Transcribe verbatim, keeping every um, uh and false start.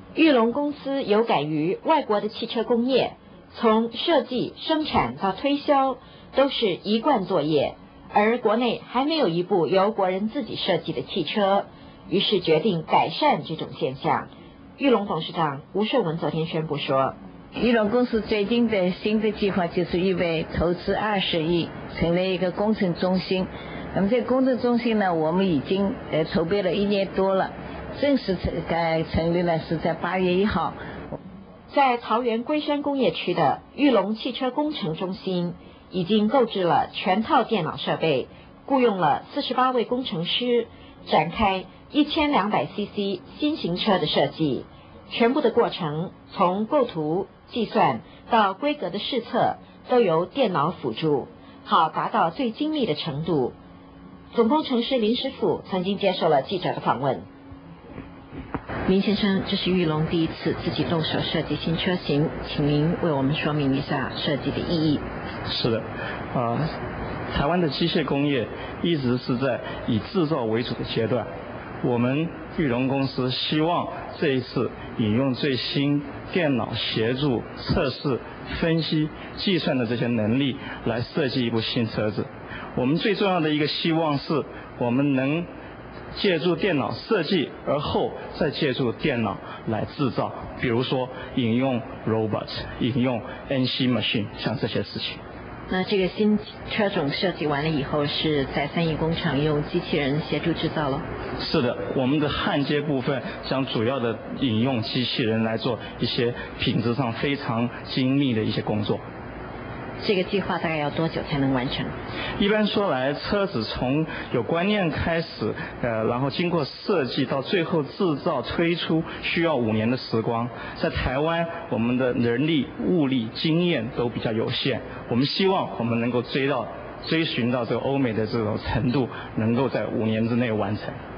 裕隆公司有感于外国的汽车工业，从设计、生产到推销都是一贯作业，而国内还没有一部由国人自己设计的汽车，于是决定改善这种现象。裕隆董事长吴顺文昨天宣布说， 裕隆公司最近的新的计划就是预备投资二十亿，成立一个工程中心。那么这个工程中心呢，我们已经呃筹备了一年多了，正式成该成立呢是在八月一号。 在桃园龟山工业区的裕隆汽车工程中心，已经购置了全套电脑设备，雇佣了四十八位工程师，展开一千两百 C C 新型车的设计。全部的过程从构图、计算到规格的试测，都由电脑辅助，好达到最精密的程度。总工程师林师傅曾经接受了记者的访问。林先生，这是裕隆第一次自己动手设计新车型，请您为我们说明一下设计的意义。 是的，啊、呃，台湾的机械工业一直是在以制造为主的阶段。我们裕隆公司希望这一次引用最新电脑协助测试、分析、计算的这些能力来设计一部新车子。我们最重要的一个希望是，我们能借助电脑设计，而后再借助电脑来制造，比如说引用 robot、引用 N C machine， 像这些事情。 那这个新车种设计完了以后，是在三义工厂用机器人协助制造了？ 是的，我们的焊接部分将主要的引用机器人来做一些品质上非常精密的一些工作。 这个计划大概要多久才能完成？ 一般说来，车子从有观念开始，呃，然后经过设计到最后制造推出，需要五年的时光。在台湾，我们的人力、物力、经验都比较有限，我们希望我们能够追到、追寻到这个欧美的这种程度，能够在五年之内完成。